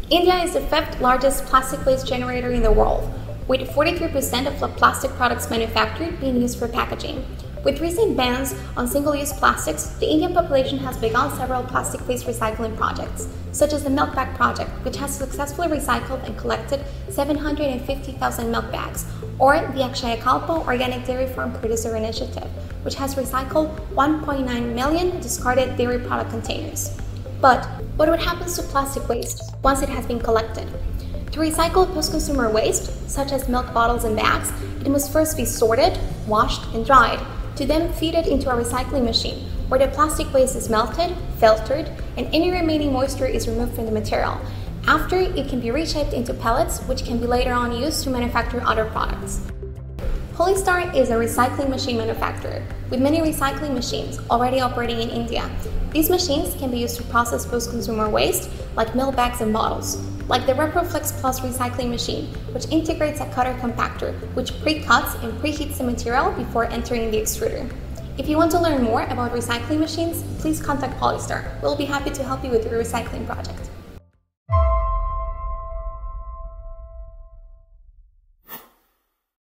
India is the fifth largest plastic waste generator in the world, with 43% of the plastic products manufactured being used for packaging. With recent bans on single-use plastics, the Indian population has begun several plastic waste recycling projects, such as the Milk Bag Project, which has successfully recycled and collected 750,000 milk bags, or the Akshayakalpa Organic Dairy Farm Producer Initiative, which has recycled 1.9 million discarded dairy product containers. But what happens to plastic waste once it has been collected? To recycle post-consumer waste, such as milk bottles and bags, it must first be sorted, washed, and dried, to then feed it into a recycling machine, where the plastic waste is melted, filtered, and any remaining moisture is removed from the material. After, it can be reshaped into pellets, which can be later on used to manufacture other products. Polystar is a recycling machine manufacturer, with many recycling machines already operating in India. These machines can be used to process post-consumer waste, like milk bags and bottles, like the ReproFlex Plus recycling machine, which integrates a cutter compactor, which pre-cuts and preheats the material before entering the extruder. If you want to learn more about recycling machines, please contact Polystar. We'll be happy to help you with your recycling project.